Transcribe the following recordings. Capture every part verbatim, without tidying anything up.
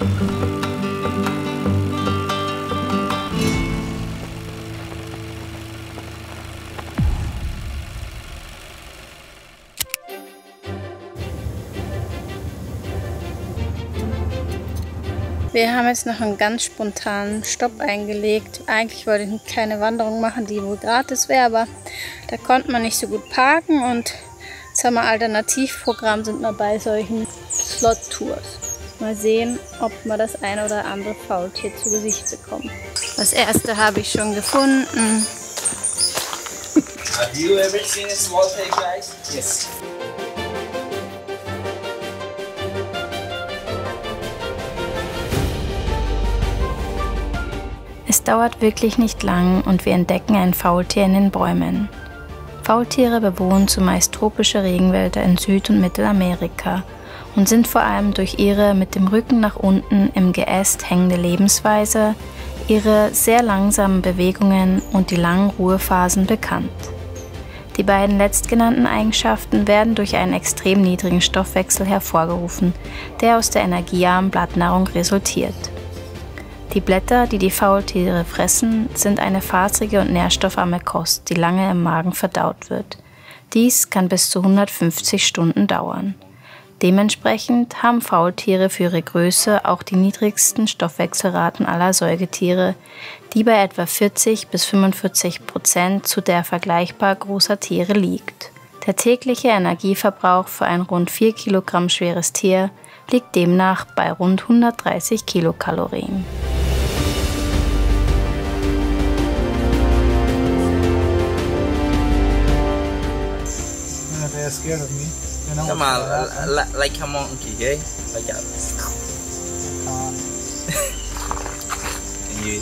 Wir haben jetzt noch einen ganz spontanen Stopp eingelegt. Eigentlich wollte ich eine kleine Wanderung machen, die wohl gratis wäre, aber da konnte man nicht so gut parken und jetzt haben wir Alternativprogramm, sind wir bei solchen Slot-Tours. Mal sehen, ob man das ein oder andere Faultier zu Gesicht bekommt. Das erste habe ich schon gefunden. Have you ever seen a small pig, guys? Yes. Es dauert wirklich nicht lang und wir entdecken ein Faultier in den Bäumen. Faultiere bewohnen zumeist tropische Regenwälder in Süd- und Mittelamerika und sind vor allem durch ihre mit dem Rücken nach unten im Geäst hängende Lebensweise, ihre sehr langsamen Bewegungen und die langen Ruhephasen bekannt. Die beiden letztgenannten Eigenschaften werden durch einen extrem niedrigen Stoffwechsel hervorgerufen, der aus der energiearmen Blattnahrung resultiert. Die Blätter, die die Faultiere fressen, sind eine faserige und nährstoffarme Kost, die lange im Magen verdaut wird. Dies kann bis zu hundertfünfzig Stunden dauern. Dementsprechend haben Faultiere für ihre Größe auch die niedrigsten Stoffwechselraten aller Säugetiere, die bei etwa vierzig bis fünfundvierzig Prozent zu der vergleichbar großer Tiere liegt. Der tägliche Energieverbrauch für ein rund vier Kilogramm schweres Tier liegt demnach bei rund hundertdreißig Kilokalorien. They're scared of me. You know, Come on, like a monkey, okay? Like that. Can you eat?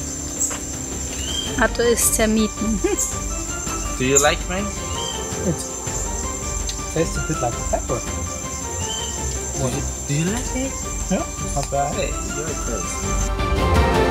Otto isst Termiten. Do you like mine? It tastes a bit like pepper. Do you, do you like it? Yeah, it's not bad. Hey, you're crazy.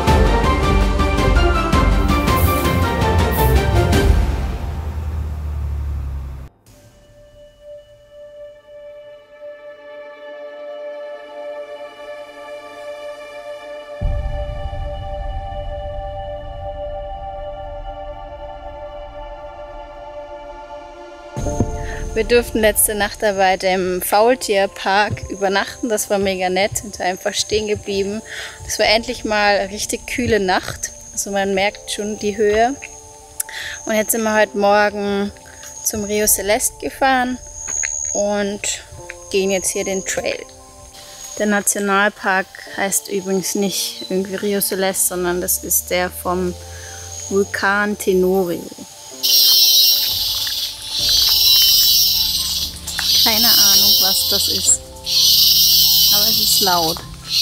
Wir durften letzte Nacht da bei dem Faultierpark übernachten. Das war mega nett, sind einfach stehen geblieben. Das war endlich mal eine richtig kühle Nacht. Also man merkt schon die Höhe. Und jetzt sind wir heute Morgen zum Rio Celeste gefahren und gehen jetzt hier den Trail. Der Nationalpark heißt übrigens nicht irgendwie Rio Celeste, sondern das ist der vom Vulkan Tenorio. Keine Ahnung, was das ist, aber es ist laut.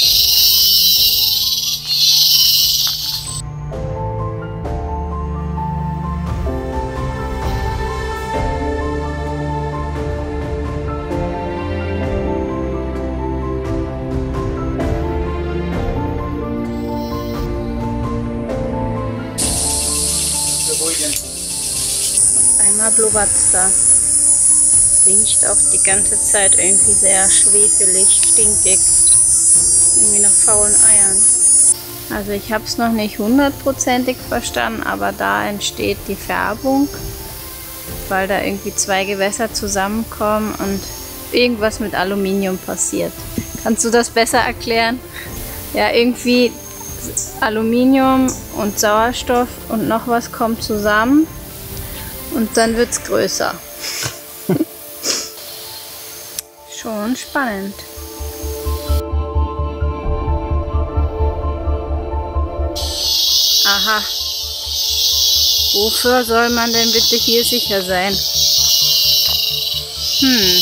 Einmal blubbert es da. Riecht auch die ganze Zeit irgendwie sehr schwefelig, stinkig, irgendwie nach faulen Eiern. Also ich habe es noch nicht hundertprozentig verstanden, aber da entsteht die Färbung, weil da irgendwie zwei Gewässer zusammenkommen und irgendwas mit Aluminium passiert. Kannst du das besser erklären? Ja, irgendwie Aluminium und Sauerstoff und noch was kommt zusammen und dann wird es größer. Schon spannend. Aha. Wofür soll man denn bitte hier sicher sein? Hm.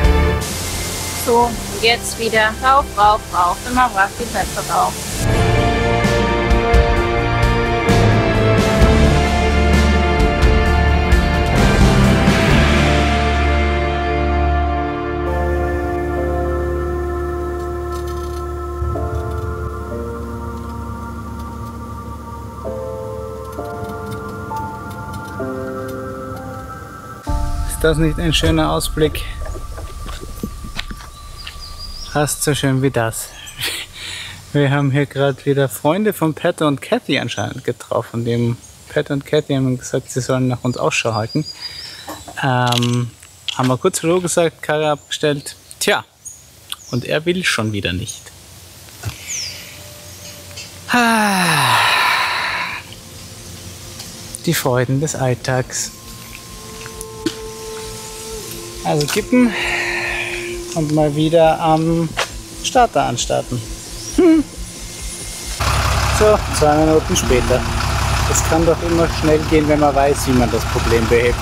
So, jetzt wieder rauf, rauf, rauf, immer brav die Treppe rauf. Ist das nicht ein schöner Ausblick? Fast so schön wie das. Wir haben hier gerade wieder Freunde von Pat und Cathy anscheinend getroffen. Dem Pat und Cathy haben gesagt, sie sollen nach uns Ausschau halten. Ähm, haben wir kurz Hallo gesagt, Karre abgestellt. Tja, und er will schon wieder nicht. Die Freuden des Alltags. Also kippen und mal wieder am Starter anstarten. Hm. So, zwei Minuten später. Das kann doch immer schnell gehen, wenn man weiß, wie man das Problem behebt.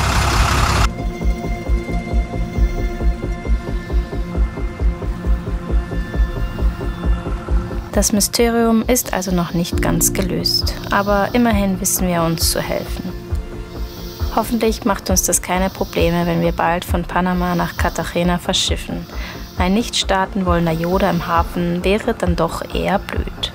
Das Mysterium ist also noch nicht ganz gelöst, aber immerhin wissen wir uns zu helfen. Hoffentlich macht uns das keine Probleme, wenn wir bald von Panama nach Cartagena verschiffen. Ein nicht starten wollender Yoda im Hafen wäre dann doch eher blöd.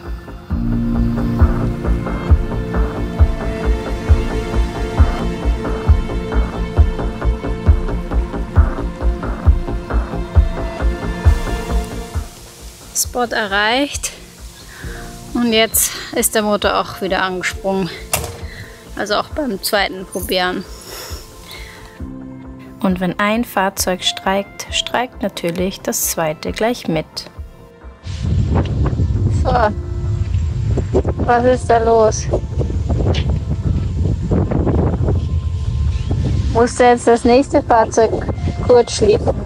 Spot erreicht und jetzt ist der Motor auch wieder angesprungen. Also auch beim zweiten Probieren. Und wenn ein Fahrzeug streikt, streikt natürlich das zweite gleich mit. So, was ist da los? Musste jetzt das nächste Fahrzeug kurz schließen.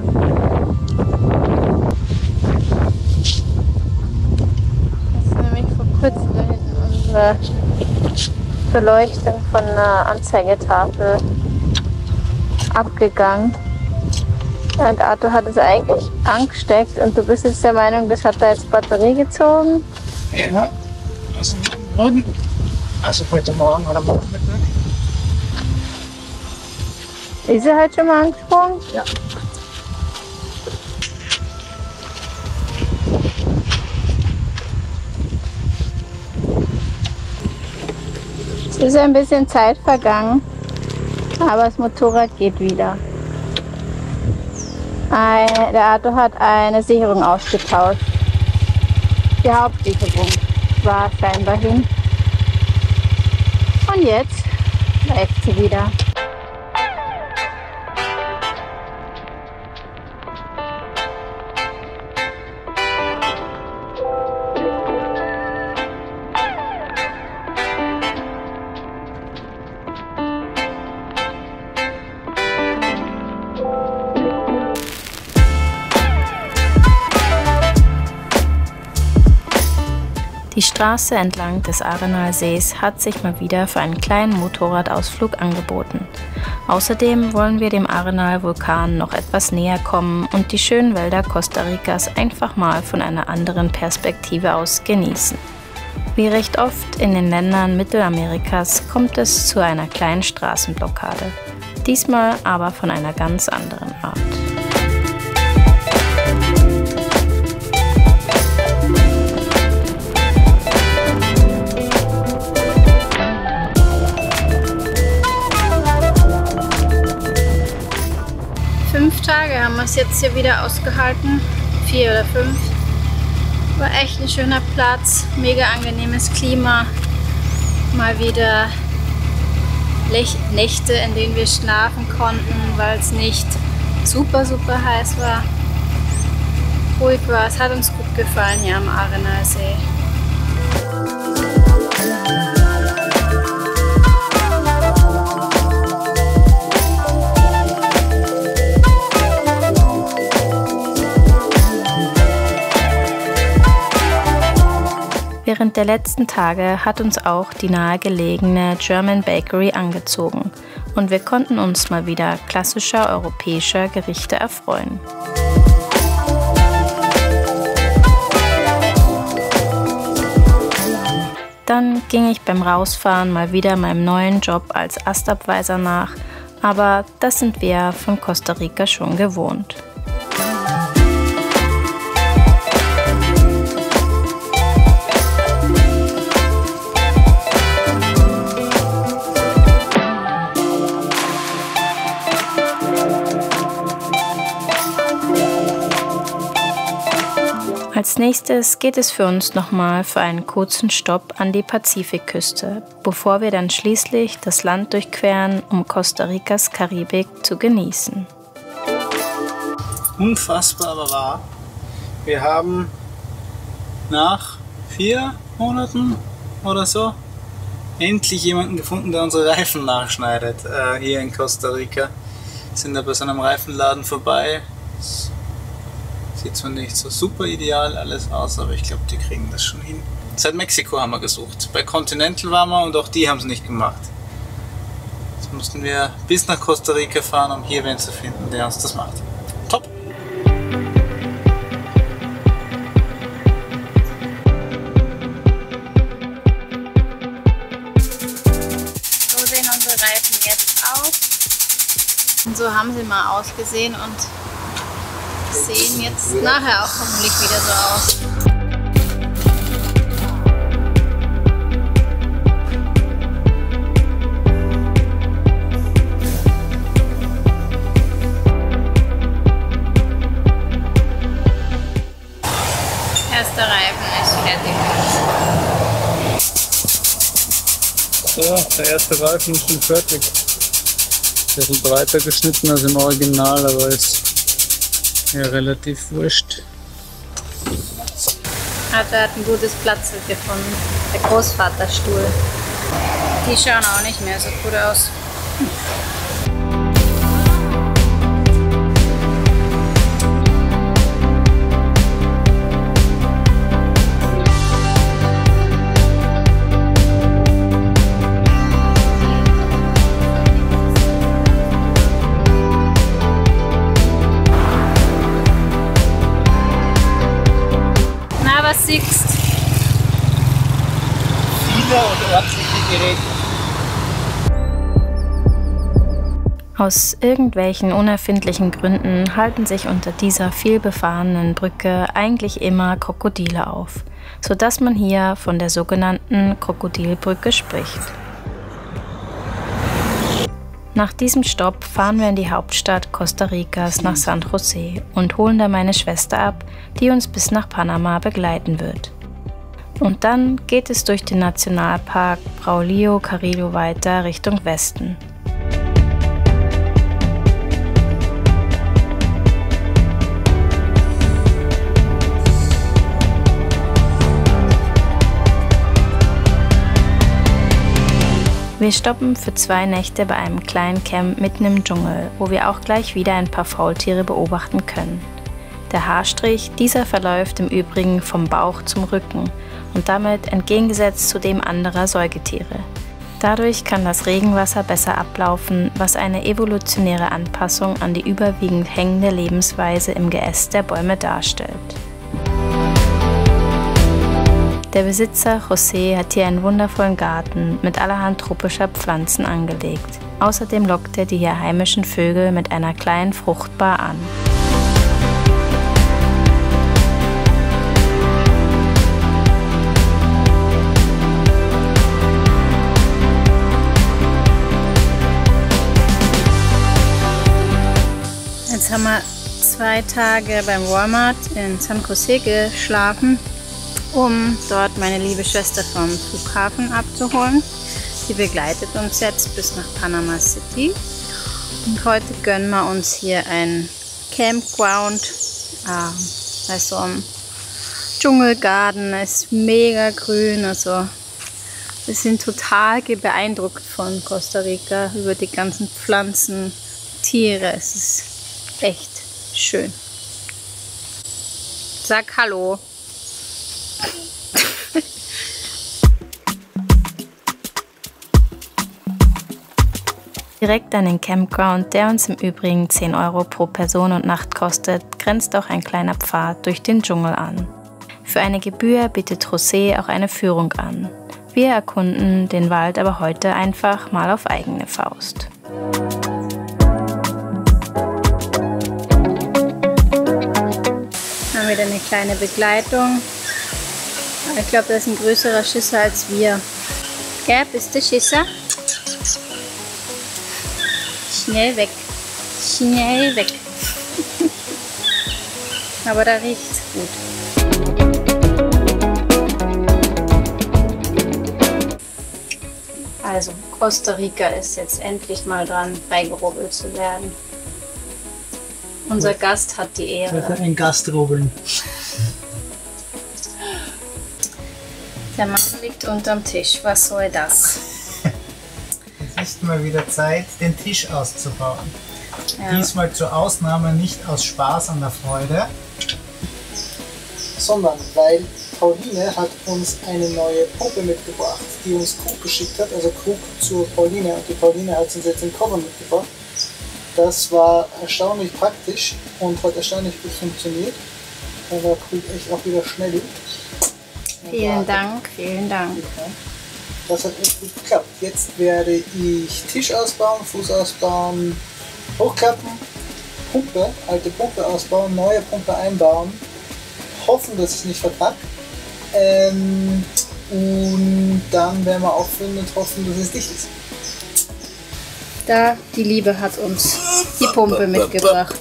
Das ist nämlich vor kurzem da hinten unsere Beleuchtung von einer Anzeigetafel abgegangen. Und Arthur hat es eigentlich angesteckt und du bist jetzt der Meinung, das hat da jetzt Batterie gezogen? Ja, also morgen, also heute Morgen oder morgen Mittag. Ist er halt schon mal angesprungen? Ja. Es ist ein bisschen Zeit vergangen, aber das Motorrad geht wieder. Ein, der Arthur hat eine Sicherung ausgetauscht. Die Hauptsicherung war scheinbar hin. Und jetzt läuft sie wieder. Die Straße entlang des Arenalsees hat sich mal wieder für einen kleinen Motorradausflug angeboten. Außerdem wollen wir dem Arenal-Vulkan noch etwas näher kommen und die schönen Wälder Costa Ricas einfach mal von einer anderen Perspektive aus genießen. Wie recht oft in den Ländern Mittelamerikas kommt es zu einer kleinen Straßenblockade. Diesmal aber von einer ganz anderen Art. Fünf Tage haben wir es jetzt hier wieder ausgehalten. Vier oder fünf. War echt ein schöner Platz, mega angenehmes Klima. Mal wieder Nächte, in denen wir schlafen konnten, weil es nicht super, super heiß war. Ruhig war, es hat uns gut gefallen hier am Arenalsee. Während der letzten Tage hat uns auch die nahegelegene German Bakery angezogen und wir konnten uns mal wieder klassischer europäischer Gerichte erfreuen. Dann ging ich beim Rausfahren mal wieder meinem neuen Job als Astabweiser nach, aber das sind wir von Costa Rica schon gewohnt. Als nächstes geht es für uns nochmal für einen kurzen Stopp an die Pazifikküste, bevor wir dann schließlich das Land durchqueren, um Costa Ricas Karibik zu genießen. Unfassbar aber wahr. Wir haben nach vier Monaten oder so endlich jemanden gefunden, der unsere Reifen nachschneidet, äh, hier in Costa Rica. Sind da bei so einem Reifenladen vorbei. Das sieht zwar nicht so super ideal alles aus, aber ich glaube, die kriegen das schon hin. Seit Mexiko haben wir gesucht. Bei Continental waren wir und auch die haben es nicht gemacht. Jetzt mussten wir bis nach Costa Rica fahren, um hier wen zu finden, der uns das macht. Top! So sehen unsere Reifen jetzt aus. Und so haben sie mal ausgesehen und sehen jetzt nachher auch hoffentlich wieder so aus. Erster Reifen ist fertig. So, der erste Reifen ist schon fertig. Der ist breiter geschnitten als im Original, aber ist ja relativ wurscht. Hat er hat ein gutes Platz gefunden. Der Großvaterstuhl. Die schauen auch nicht mehr so gut aus. Was siehst? Viele und örtliche Geräte. Aus irgendwelchen unerfindlichen Gründen halten sich unter dieser vielbefahrenen Brücke eigentlich immer Krokodile auf, sodass man hier von der sogenannten Krokodilbrücke spricht. Nach diesem Stopp fahren wir in die Hauptstadt Costa Ricas nach San José und holen da meine Schwester ab, die uns bis nach Panama begleiten wird. Und dann geht es durch den Nationalpark Braulio Carrillo weiter Richtung Westen. Wir stoppen für zwei Nächte bei einem kleinen Camp mitten im Dschungel, wo wir auch gleich wieder ein paar Faultiere beobachten können. Der Haarstrich, dieser verläuft im Übrigen vom Bauch zum Rücken und damit entgegengesetzt zu dem anderer Säugetiere. Dadurch kann das Regenwasser besser ablaufen, was eine evolutionäre Anpassung an die überwiegend hängende Lebensweise im Geäst der Bäume darstellt. Der Besitzer José hat hier einen wundervollen Garten mit allerhand tropischer Pflanzen angelegt. Außerdem lockt er die hier heimischen Vögel mit einer kleinen Fruchtbar an. Jetzt haben wir zwei Tage beim Walmart in San José geschlafen, um dort meine liebe Schwester vom Flughafen abzuholen. Sie begleitet uns jetzt bis nach Panama City. Und heute gönnen wir uns hier ein Campground äh, bei so einem Dschungelgarten. Es ist mega grün. Also wir sind total beeindruckt von Costa Rica über die ganzen Pflanzen, Tiere. Es ist echt schön. Sag Hallo. Direkt an den Campground, der uns im Übrigen zehn Euro pro Person und Nacht kostet, grenzt auch ein kleiner Pfad durch den Dschungel an. Für eine Gebühr bietet José auch eine Führung an. Wir erkunden den Wald aber heute einfach mal auf eigene Faust. Dann haben wir wieder eine kleine Begleitung. Ich glaube, das ist ein größerer Schisser als wir. Gell, bist du Schisser? Schnell weg. Schnell weg. Aber da riecht's gut. Also, Costa Rica ist jetzt endlich mal dran, freigerubbelt zu werden. Unser Gast hat die Ehre. Ein Gastrobeln. Der Mann liegt unterm Tisch. Was soll das? Es ist mal wieder Zeit, den Tisch auszubauen. Ja. Diesmal zur Ausnahme nicht aus Spaß an der Freude, sondern weil Pauline hat uns eine neue Pumpe mitgebracht, die uns Krug geschickt hat, also Krug zu Pauline, und die Pauline hat uns jetzt den Cover mitgebracht. Das war erstaunlich praktisch und hat erstaunlich gut funktioniert. Da war Krug echt auch wieder schnell. Vielen Dank, vielen Dank. Das hat echt gut geklappt. Jetzt werde ich Tisch ausbauen, Fuß ausbauen, hochklappen, Pumpe, alte Pumpe ausbauen, neue Pumpe einbauen, hoffen, dass ich es nicht verkacke. Ähm, und dann werden wir auffüllen und hoffen, dass es dicht ist. Da, die Liebe hat uns die Pumpe mitgebracht.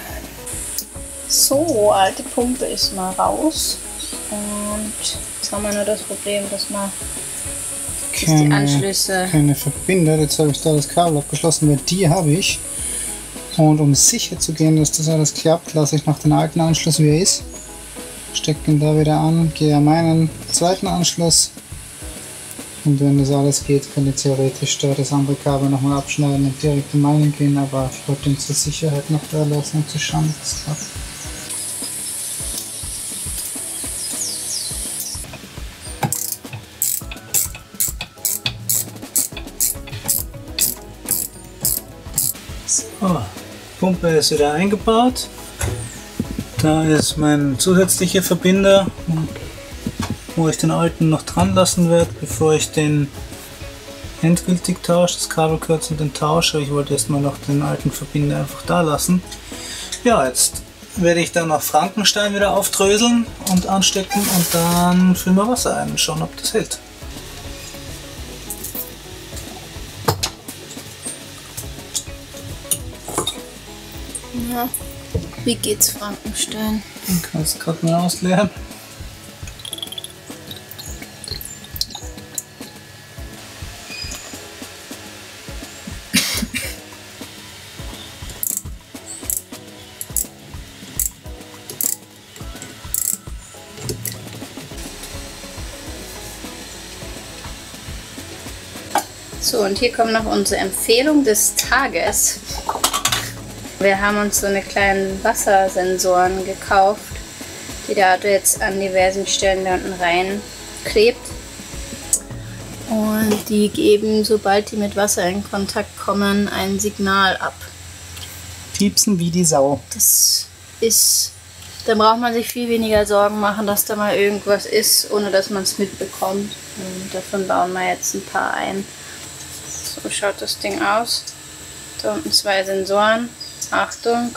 So, alte Pumpe ist mal raus. Und jetzt haben wir nur das Problem, dass wir dass die Anschlüsse... Keine Verbinder, jetzt habe ich da das Kabel abgeschlossen, weil die habe ich. Und um sicher zu gehen, dass das alles klappt, lasse ich noch den alten Anschluss, wie er ist. Stecke ihn da wieder an, gehe an meinen zweiten Anschluss. Und wenn das alles geht, kann ich theoretisch da das andere Kabel nochmal abschneiden und direkt in meinen gehen, aber ich wollte ihn zur Sicherheit noch da lassen, um zu schauen, dass es klappt. So, Pumpe ist wieder eingebaut. Da ist mein zusätzlicher Verbinder, wo ich den alten noch dran lassen werde, bevor ich den endgültig tausche, das Kabelkürzel den tausche. Ich wollte erstmal noch den alten Verbinder einfach da lassen. Ja, jetzt werde ich dann noch Frankenstein wieder aufdröseln und anstecken und dann füllen wir Wasser ein und schauen, ob das hält. Ja, wie geht's Frankenstein? Den kannst du gerade mal ausleeren. So, und hier kommt noch unsere Empfehlung des Tages. Wir haben uns so eine kleinen Wassersensoren gekauft, die der Arthur jetzt an diversen Stellen da unten rein klebt. Und die geben, sobald die mit Wasser in Kontakt kommen, ein Signal ab. Piepsen wie die Sau. Das ist... Dann braucht man sich viel weniger Sorgen machen, dass da mal irgendwas ist, ohne dass man es mitbekommt. Und davon bauen wir jetzt ein paar ein. So schaut das Ding aus. Da unten zwei Sensoren. Achtung.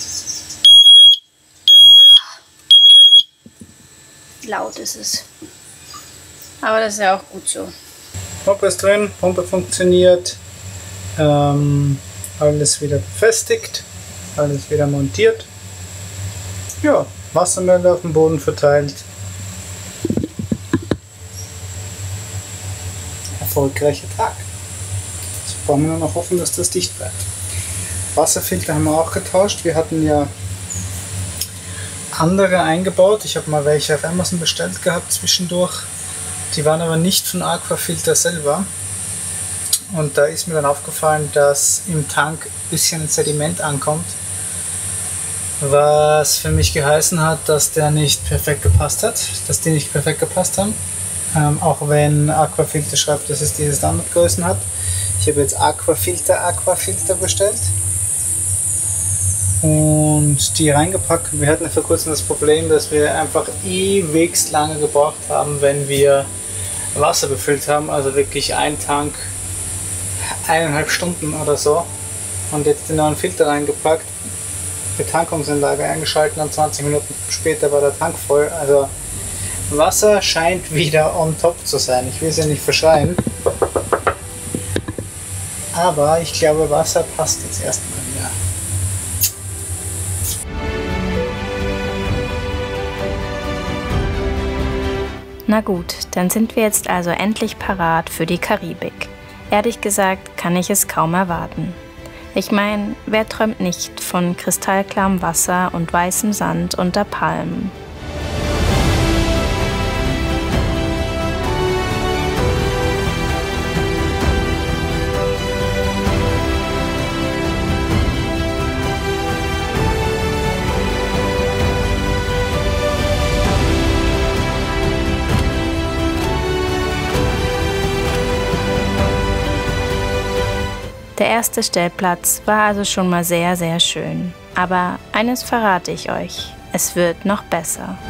Laut ist es. Aber das ist ja auch gut so. Pumpe ist drin, Pumpe funktioniert. Ähm, alles wieder befestigt. Alles wieder montiert. Ja, Wassermelder auf dem Boden verteilt. Erfolgreicher Tag. Jetzt brauchen wir nur noch hoffen, dass das dicht bleibt. Wasserfilter haben wir auch getauscht. Wir hatten ja andere eingebaut. Ich habe mal welche auf Amazon bestellt gehabt zwischendurch. Die waren aber nicht von Aquafilter selber. Und da ist mir dann aufgefallen, dass im Tank ein bisschen Sediment ankommt. Was für mich geheißen hat, dass der nicht perfekt gepasst hat. Dass die nicht perfekt gepasst haben. Ähm, auch wenn Aquafilter schreibt, dass es diese Standardgrößen hat. Ich habe jetzt Aquafilter Aquafilter bestellt. Und die reingepackt. Wir hatten vor kurzem das Problem, dass wir einfach ewigst lange gebraucht haben, wenn wir Wasser befüllt haben. Also wirklich ein Tank, eineinhalb Stunden oder so. Und jetzt den neuen Filter reingepackt, Betankungsanlage eingeschaltet und zwanzig Minuten später war der Tank voll. Also Wasser scheint wieder on top zu sein. Ich will es ja nicht verschreien. Aber ich glaube, Wasser passt jetzt erstmal wieder. Na gut, dann sind wir jetzt also endlich parat für die Karibik. Ehrlich gesagt kann ich es kaum erwarten. Ich meine, wer träumt nicht von kristallklarem Wasser und weißem Sand unter Palmen? Der erste Stellplatz war also schon mal sehr, sehr schön. Aber eines verrate ich euch, es wird noch besser.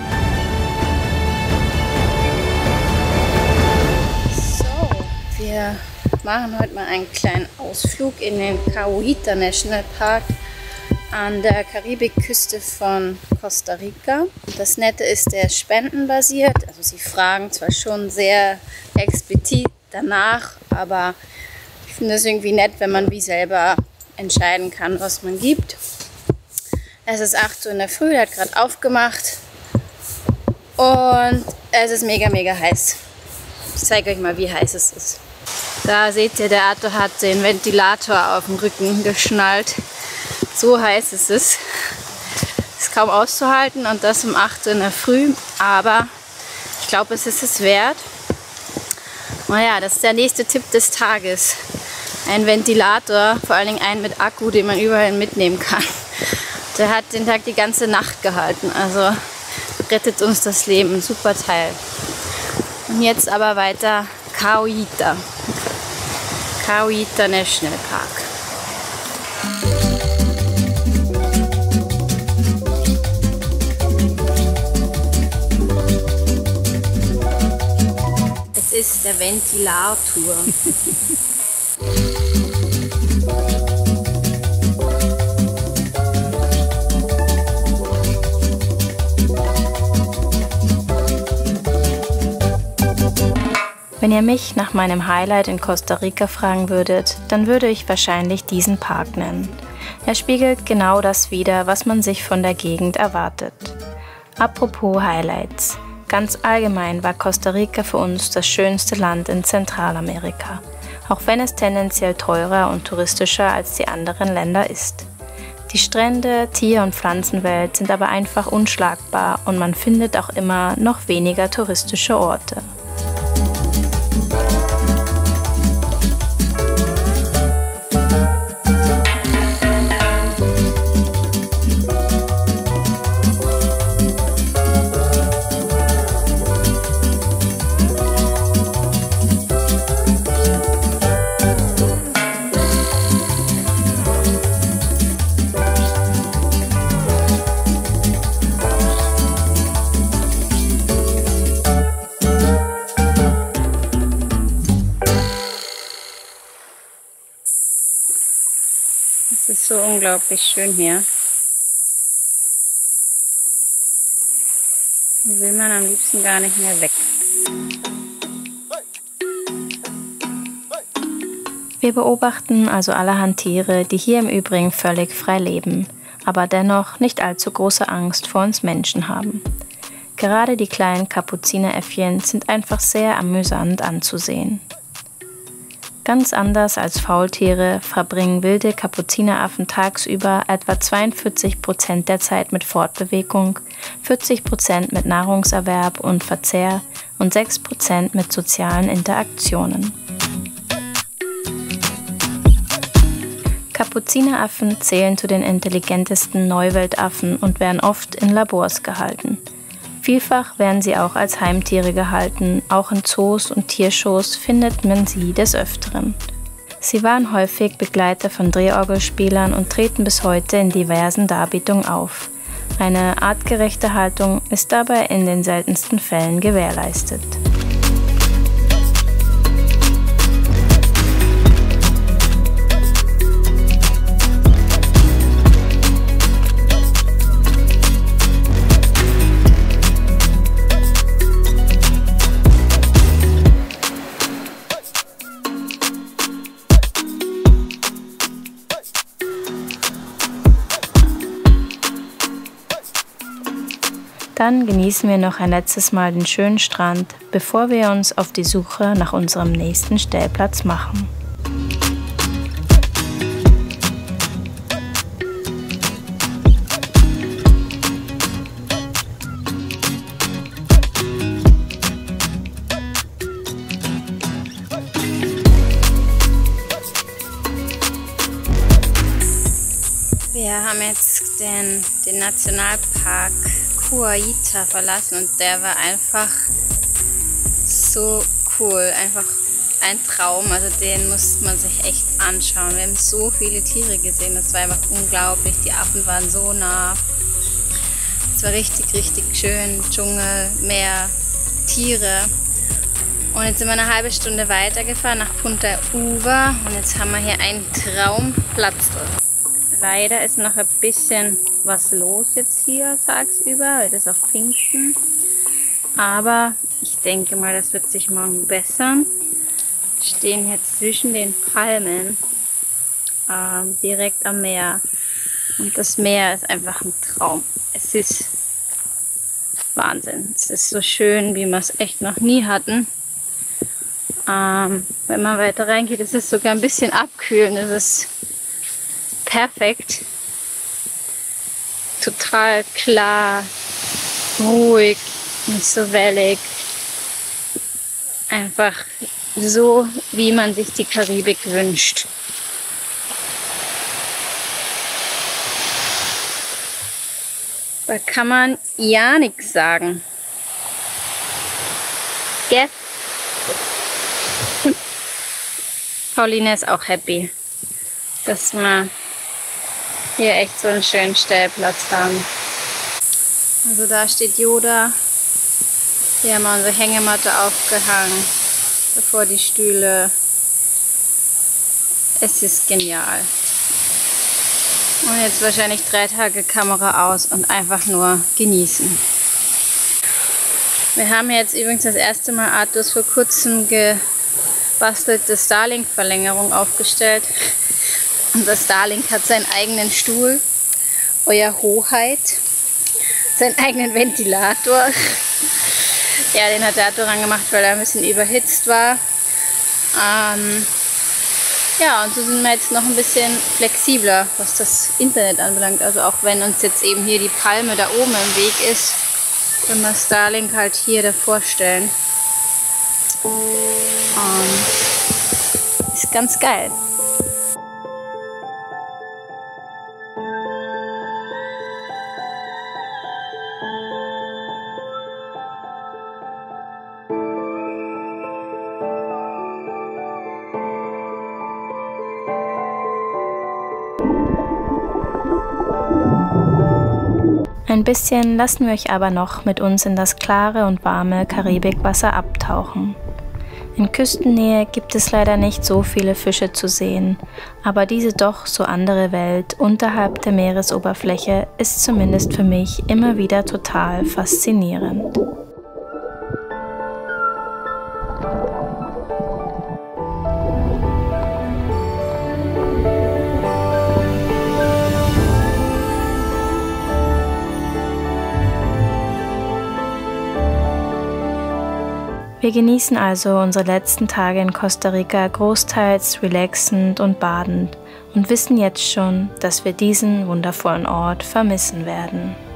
So, wir machen heute mal einen kleinen Ausflug in den Cahuita National Park an der Karibikküste von Costa Rica. Das Nette ist, der ist spendenbasiert. Also sie fragen zwar schon sehr explizit danach, aber ich finde es irgendwie nett, wenn man wie selber entscheiden kann, was man gibt. Es ist acht Uhr in der Früh, der hat gerade aufgemacht und es ist mega, mega heiß. Ich zeige euch mal, wie heiß es ist. Da seht ihr, der Arthur hat den Ventilator auf dem Rücken geschnallt. So heiß ist es. Ist kaum auszuhalten und das um acht Uhr in der Früh, aber ich glaube, es ist es wert. Naja, das ist der nächste Tipp des Tages. Ein Ventilator, vor allen Dingen einen mit Akku, den man überall mitnehmen kann. Der hat den Tag die ganze Nacht gehalten, also rettet uns das Leben, super Teil. Und jetzt aber weiter Cahuita. Cahuita National Park. Es ist der Ventilator. Wenn ihr mich nach meinem Highlight in Costa Rica fragen würdet, dann würde ich wahrscheinlich diesen Park nennen. Er spiegelt genau das wider, was man sich von der Gegend erwartet. Apropos Highlights. Ganz allgemein war Costa Rica für uns das schönste Land in Zentralamerika, auch wenn es tendenziell teurer und touristischer als die anderen Länder ist. Die Strände, Tier- und Pflanzenwelt sind aber einfach unschlagbar und man findet auch immer noch weniger touristische Orte. Es ist so unglaublich schön hier. Hier will man am liebsten gar nicht mehr weg. Wir beobachten also allerhand Tiere, die hier im Übrigen völlig frei leben, aber dennoch nicht allzu große Angst vor uns Menschen haben. Gerade die kleinen Kapuzineräffchen sind einfach sehr amüsant anzusehen. Ganz anders als Faultiere verbringen wilde Kapuzineraffen tagsüber etwa zweiundvierzig Prozent der Zeit mit Fortbewegung, vierzig Prozent mit Nahrungserwerb und Verzehr und sechs Prozent mit sozialen Interaktionen. Kapuzineraffen zählen zu den intelligentesten Neuweltaffen und werden oft in Labors gehalten. Vielfach werden sie auch als Heimtiere gehalten, auch in Zoos und Tiershows findet man sie des Öfteren. Sie waren häufig Begleiter von Drehorgelspielern und treten bis heute in diversen Darbietungen auf. Eine artgerechte Haltung ist dabei in den seltensten Fällen gewährleistet. Dann genießen wir noch ein letztes Mal den schönen Strand, bevor wir uns auf die Suche nach unserem nächsten Stellplatz machen. Wir haben jetzt den, den Nationalpark Kuaita verlassen und der war einfach so cool, einfach ein Traum, also den muss man sich echt anschauen. Wir haben so viele Tiere gesehen, das war einfach unglaublich, die Affen waren so nah. Es war richtig, richtig schön, Dschungel, Meer, Tiere. Und jetzt sind wir eine halbe Stunde weitergefahren nach Punta Uva und jetzt haben wir hier einen Traumplatz drin. Leider ist noch ein bisschen was los jetzt hier tagsüber, weil das ist auch Pfingsten. Aber ich denke mal, das wird sich morgen bessern. Wir stehen jetzt zwischen den Palmen, ähm, direkt am Meer. Und das Meer ist einfach ein Traum. Es ist Wahnsinn. Es ist so schön, wie wir es echt noch nie hatten. Ähm, wenn man weiter reingeht, ist es sogar ein bisschen abkühlend. Es ist perfekt. Total klar, ruhig, nicht so wellig. Einfach so, wie man sich die Karibik wünscht. Da kann man ja nichts sagen. Gell? Pauline ist auch happy, dass wir hier echt so einen schönen Stellplatz haben. Also da steht Yoda. Hier haben wir unsere Hängematte aufgehangen, bevor die Stühle. Es ist genial. Und jetzt wahrscheinlich drei Tage Kamera aus und einfach nur genießen. Wir haben jetzt übrigens das erste Mal Arthurs vor kurzem gebastelte Starlink-Verlängerung aufgestellt. Unser Starlink hat seinen eigenen Stuhl, Euer Hoheit, seinen eigenen Ventilator. Ja, den hat der Arthur angemacht, weil er ein bisschen überhitzt war. Ähm, ja, und so sind wir jetzt noch ein bisschen flexibler, was das Internet anbelangt. Also auch wenn uns jetzt eben hier die Palme da oben im Weg ist, können wir Starlink halt hier davor stellen. Ähm, ist ganz geil. Ein bisschen lassen wir euch aber noch mit uns in das klare und warme Karibikwasser abtauchen. In Küstennähe gibt es leider nicht so viele Fische zu sehen, aber diese doch so andere Welt unterhalb der Meeresoberfläche ist zumindest für mich immer wieder total faszinierend. Wir genießen also unsere letzten Tage in Costa Rica großteils relaxend und badend und wissen jetzt schon, dass wir diesen wundervollen Ort vermissen werden.